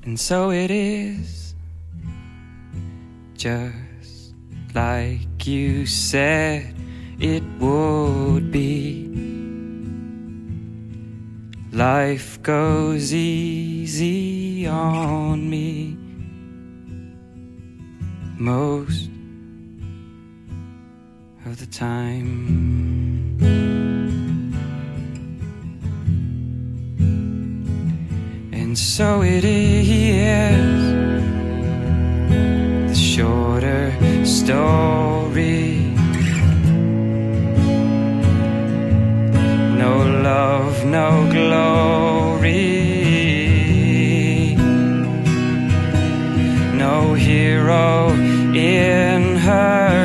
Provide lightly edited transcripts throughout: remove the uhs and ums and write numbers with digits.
And so it is, just like you said it would be. Life goes easy on me most of the time. And so it is, the shorter story. No love, no glory, no hero in her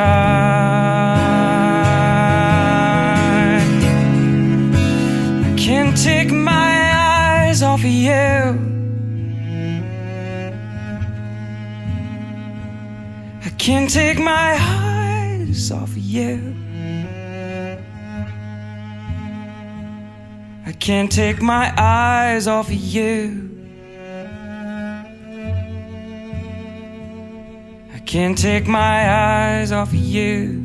sky. I can't take my eyes off of you. I can't take my eyes off of you. I can't take my eyes off of you. I can't take my eyes off of you.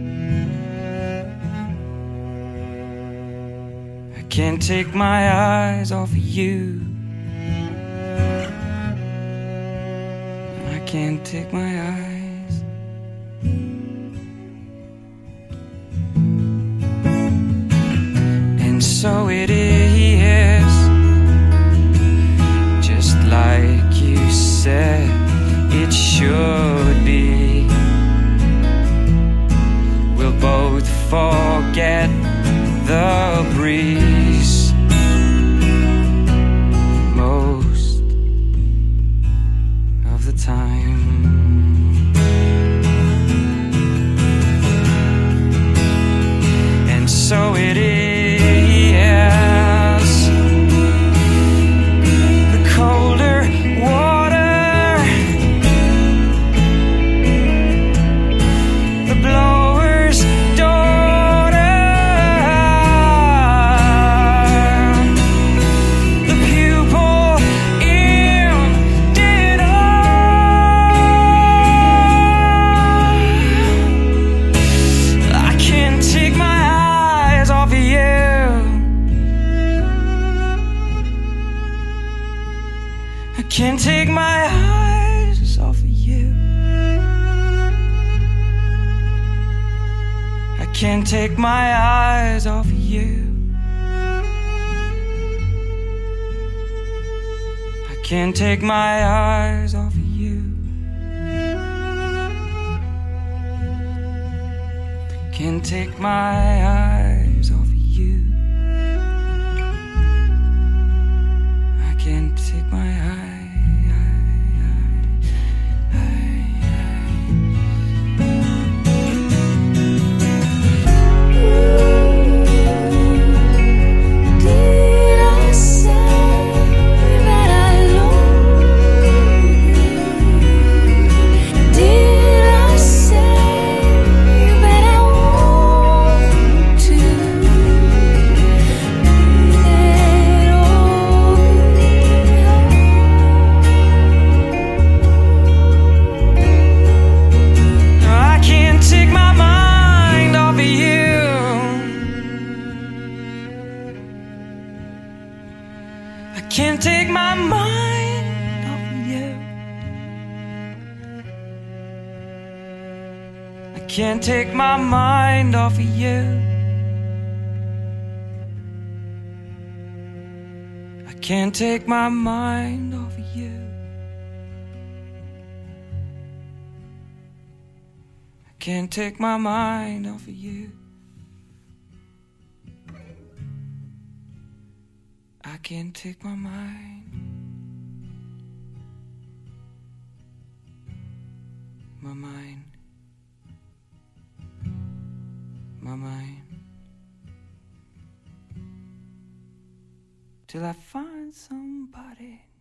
I can't take my eyes off of you. I can't take my eyes. And so it is, just like you said it should be. We'll both forget the breeze most of the time. And so it is, the colder water, the blower's daughter, the pupil in dinner. I can't take my eyes off of you. I can't take my eyes off of you. I can't take my eyes off of you. I can't take my eyes off of you. Can't take my eyes off of you. I can't take my eyes. Did I say that I love you? Did I say that I want to? Let all be I can't take my mind off of you. I can't take my mind off of you. I can't take my mind off of you. I can't take my mind off of you. I can't take my mind off of you. I can't take my mind. My mind. My mind. Till I find somebody